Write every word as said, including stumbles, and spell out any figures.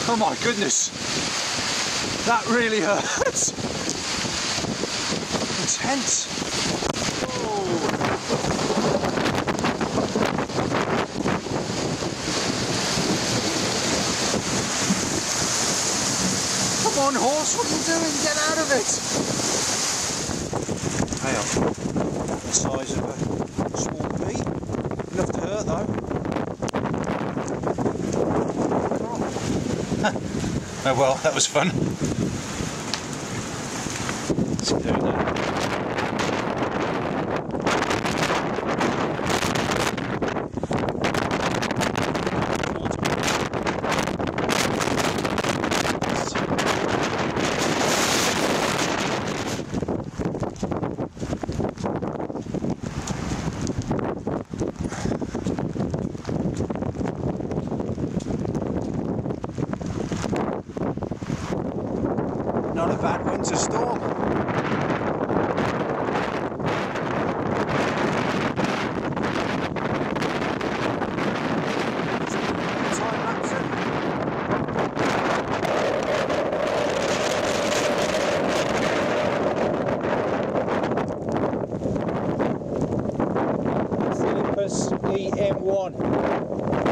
Oh my goodness, that really hurts. Intense. Oh. Come on, horse, what are you doing? Get out of it. Hey, the size of a small pea. Enough to hurt though. Oh well, that was fun. What's he doing now? Not a bad winter storm. Time lapse in. Olympus O M one.